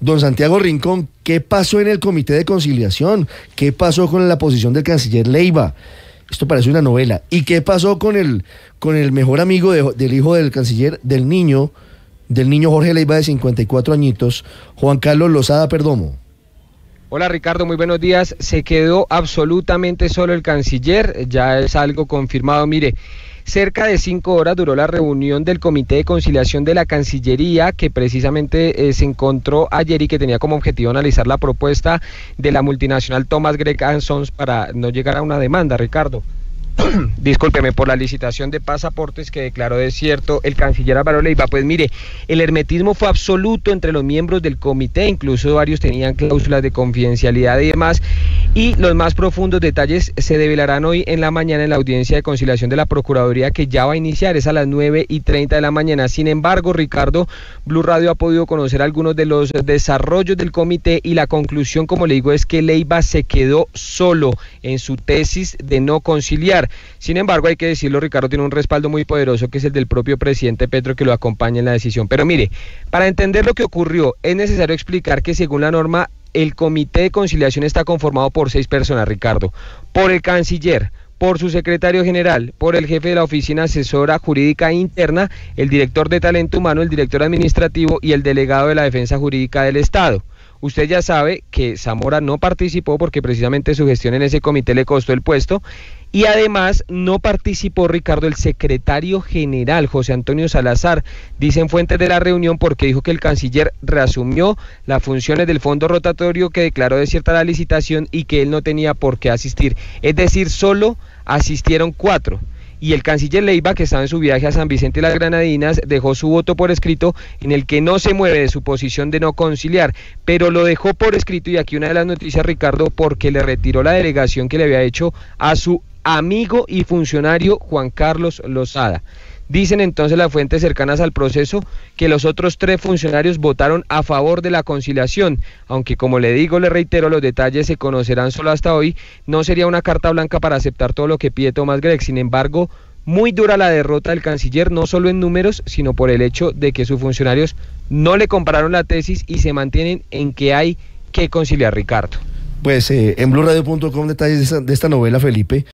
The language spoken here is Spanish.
Don Santiago Rincón, ¿qué pasó en el Comité de Conciliación? ¿Qué pasó con la posición del canciller Leiva? Esto parece una novela. ¿Y qué pasó con el mejor amigo del hijo del canciller, del niño Jorge Leiva de 54 añitos, Juan Carlos Lozada Perdomo? Hola Ricardo, muy buenos días. Se quedó absolutamente solo el canciller, ya es algo confirmado. Mire, cerca de 5 horas duró la reunión del Comité de Conciliación de la Cancillería, que precisamente se encontró ayer y que tenía como objetivo analizar la propuesta de la multinacional Thomas Gregg & Sons para no llegar a una demanda, Ricardo. Discúlpeme, por la licitación de pasaportes que declaró desierto el canciller Álvaro Leiva. Pues mire, el hermetismo fue absoluto entre los miembros del comité, incluso varios tenían cláusulas de confidencialidad y demás, y los más profundos detalles se develarán hoy en la mañana en la audiencia de conciliación de la Procuraduría, que ya va a iniciar, es a las 9:30 de la mañana. Sin embargo, Ricardo, Blue Radio ha podido conocer algunos de los desarrollos del comité y la conclusión, como le digo, es que Leiva se quedó solo en su tesis de no conciliar. Sin embargo, hay que decirlo, Ricardo, tiene un respaldo muy poderoso, que es el del propio presidente Petro, que lo acompaña en la decisión. Pero mire, para entender lo que ocurrió, es necesario explicar que según la norma, el Comité de Conciliación está conformado por 6 personas, Ricardo. Por el canciller, por su secretario general, por el jefe de la Oficina Asesora Jurídica Interna, el director de Talento Humano, el director administrativo y el delegado de la Defensa Jurídica del Estado. Usted ya sabe que Zamora no participó porque precisamente su gestión en ese comité le costó el puesto. Y además no participó, Ricardo, el secretario general, José Antonio Salazar, dicen fuentes de la reunión, porque dijo que el canciller reasumió las funciones del fondo rotatorio que declaró desierta la licitación y que él no tenía por qué asistir. Es decir, solo asistieron 4. Y el canciller Leiva, que estaba en su viaje a San Vicente y las Granadinas, dejó su voto por escrito en el que no se mueve de su posición de no conciliar, pero lo dejó por escrito, y aquí una de las noticias, Ricardo, porque le retiró la delegación que le había hecho a su amigo y funcionario Juan Carlos Lozada. Dicen entonces las fuentes cercanas al proceso que los otros 3 funcionarios votaron a favor de la conciliación, aunque, como le digo, le reitero, los detalles se conocerán solo hasta hoy. No sería una carta blanca para aceptar todo lo que pide Thomas Gregg. Sin embargo, muy dura la derrota del canciller, no solo en números, sino por el hecho de que sus funcionarios no le compraron la tesis y se mantienen en que hay que conciliar, Ricardo. Pues en BluRadio.com detalles de esta novela, Felipe.